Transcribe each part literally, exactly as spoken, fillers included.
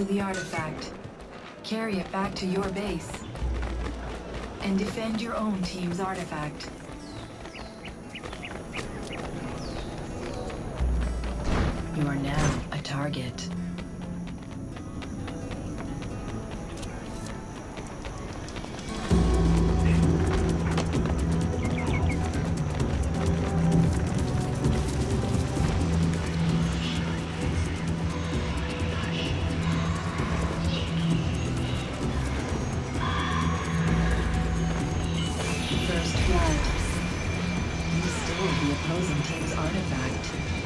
steal the artifact. Carry it back to your base. And defend your own team's artifact. You are now a target. Opposing team's artifact.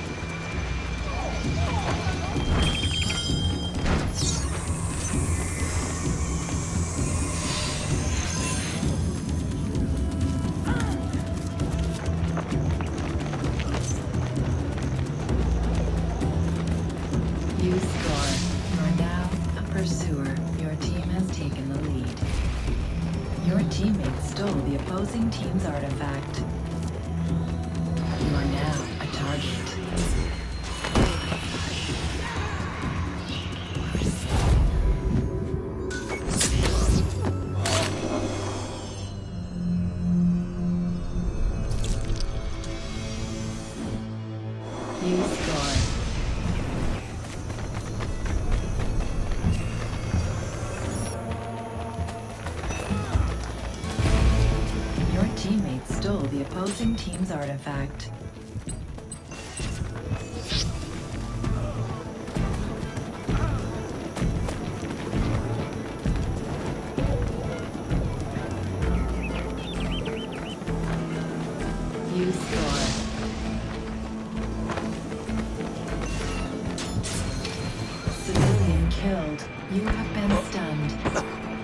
You score. You are now a pursuer. Your team has taken the lead. Your teammates stole the opposing team's artifact. You are now a target. You score. Your teammates stole the opposing team's artifact. You score. Civilian killed. You have been stunned.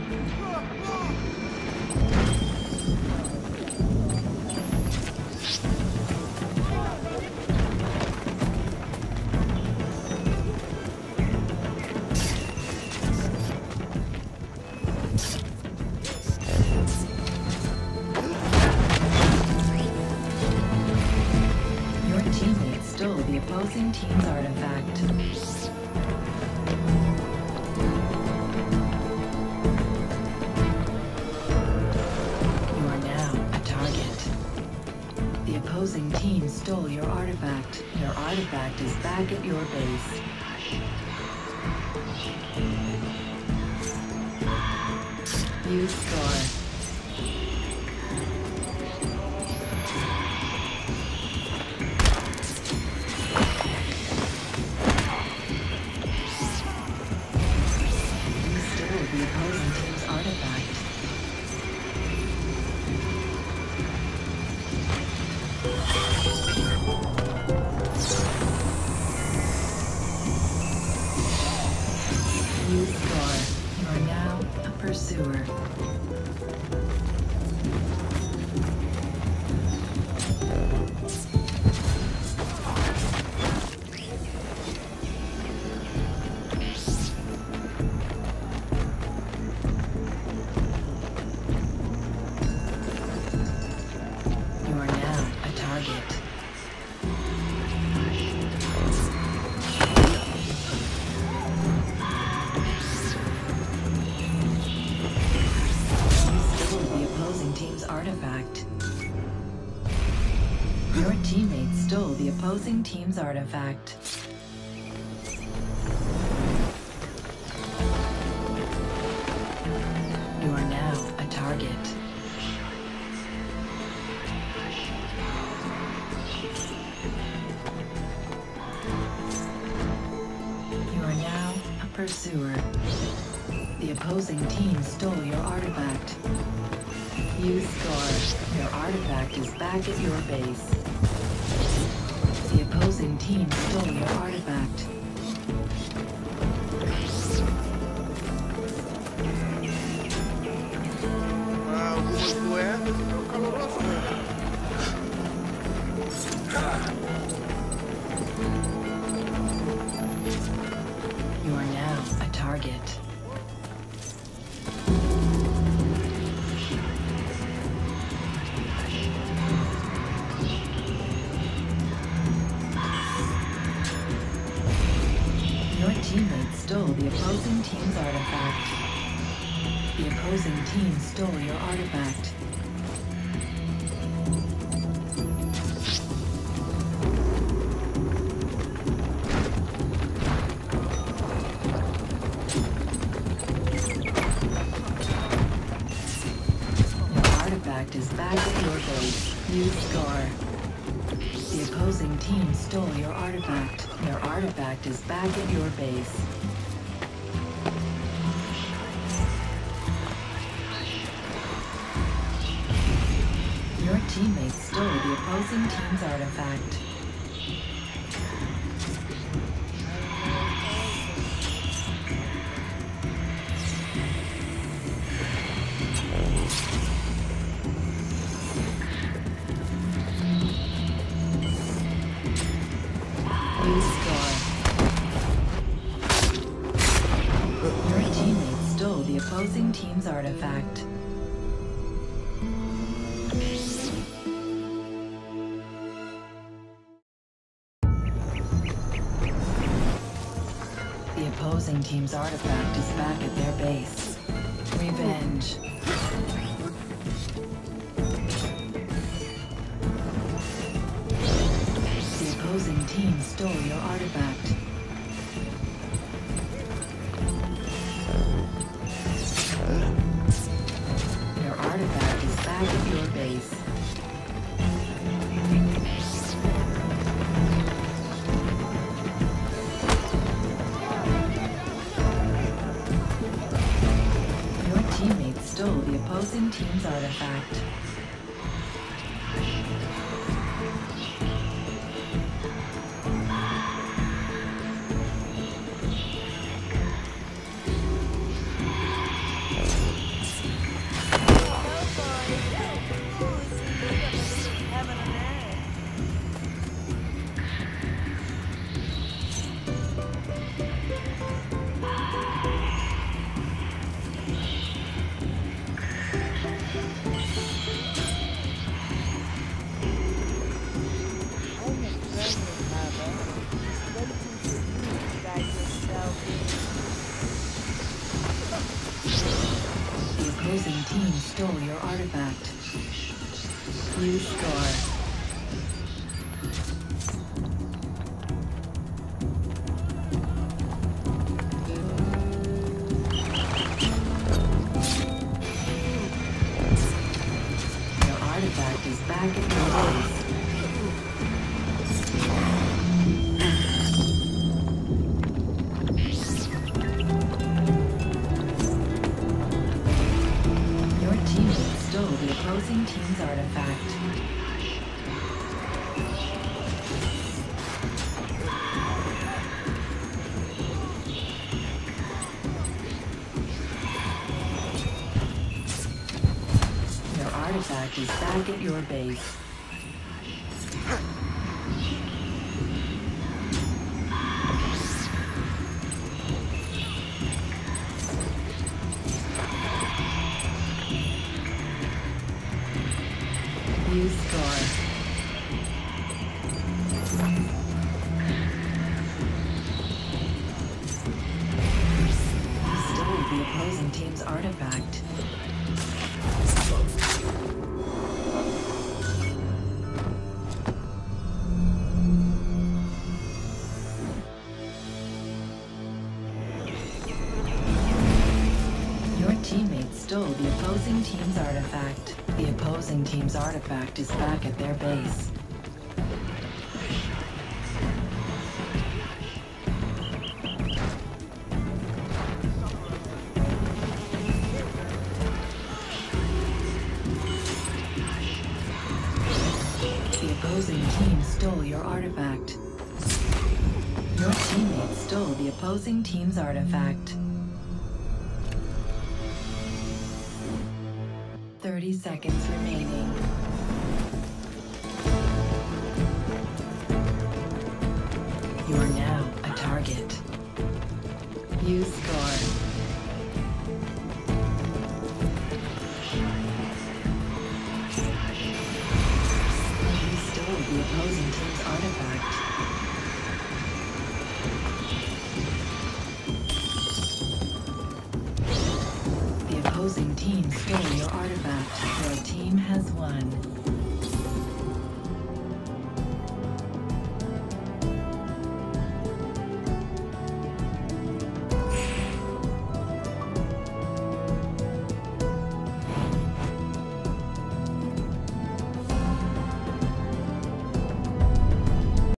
Stole the opposing team's artifact. You are now a target. The opposing team stole your artifact. Your artifact is back at your base. You score. The opposing team's artifact. You score. You are now a pursuer. Artifact. Your teammates stole the opposing team's artifact. You are now a target. You are now a pursuer. The opposing team stole your artifact. You score. Your artifact is back at your base. The opposing team stole your artifact. You are now a target. Your teammates stole the opposing opposing team's artifact. The opposing team stole your artifact. Is back at your base. You score. The opposing team stole your artifact. Your artifact is back at your base. Your teammates stole the opposing team's artifact. You score. Your teammates stole the opposing team's artifact. The opposing team's artifact is back at their base. Revenge. The opposing team stole your artifact. Your artifact is back at your base. Your teammates stole the opposing team's artifact. The opposing team stole your artifact. You score. Your artifact is back at your base. The opposing team's artifact. Your artifact is back at your base. You score. You stole the opposing team's artifact. Your teammates stole the opposing team's artifact. The opposing team's artifact is back at their base. The opposing team stole your artifact. Your teammates stole the opposing team's artifact. thirty seconds remaining. You are now a target. You score. You stole the opposing team's artifact. team has won.